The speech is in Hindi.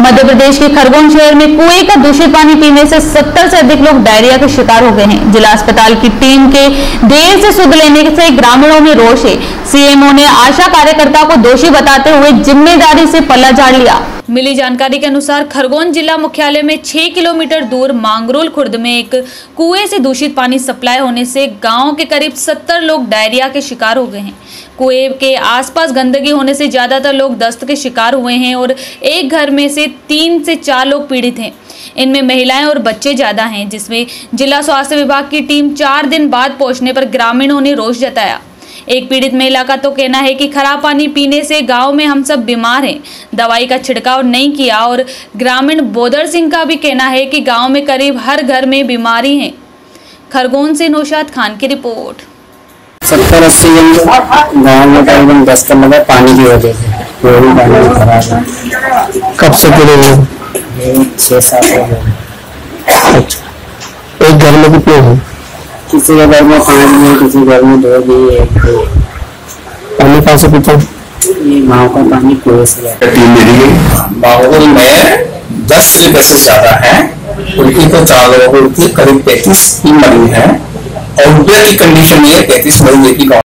मध्य प्रदेश के खरगोन शहर में कुएं का दूषित पानी पीने से 70 से अधिक लोग डायरिया के शिकार हो गए हैं। जिला अस्पताल की टीम के देर से शुद्ध लेने से ग्रामीणों में रोष है। सीएमओ ने आशा कार्यकर्ता को दोषी बताते हुए जिम्मेदारी से पल्ला झाड़ लिया। मिली जानकारी के अनुसार खरगोन जिला मुख्यालय में 6 किलोमीटर दूर मांगरोल खुर्द में एक कुएं से दूषित पानी सप्लाई होने से गांव के करीब 70 लोग डायरिया के शिकार हो गए हैं। कुएं के आसपास गंदगी होने से ज्यादातर लोग दस्त के शिकार हुए हैं और एक घर में से 3 से 4 लोग पीड़ित हैं। इनमें महिलाएं और बच्चे ज्यादा हैं, जिसमें जिला स्वास्थ्य विभाग की टीम 4 दिन बाद पहुंचने पर ग्रामीणों ने रोष जताया। एक पीड़ित महिला का तो कहना है कि खराब पानी पीने से गांव में हम सब बीमार हैं, दवाई का छिड़काव नहीं किया। और ग्रामीण बोदर सिंह का भी कहना है कि गांव में करीब हर घर में बीमारी है। खरगोन से नौशाद खान की रिपोर्ट। 70-80 गाँव में तकरीबन 10 लगा पानी की वजह से। पानी खराब है। कब से पीड़े हुए? 6-7 हो गए। अच्छा, एक घर में कितने हैं? किसी के घर में 5 भी, किसी घर में 2 भी, 1 भी। पानी कहाँ से पीते? ये गाँव का पानी कुएं से आता है। टीम मेरी माहौल में 10 केसेस ज्यादा है। उल्टी तो 4 लोगों को उल्टी, करीब 35 की मरीज है और उल्टी की कंडीशन में 35 मरीज की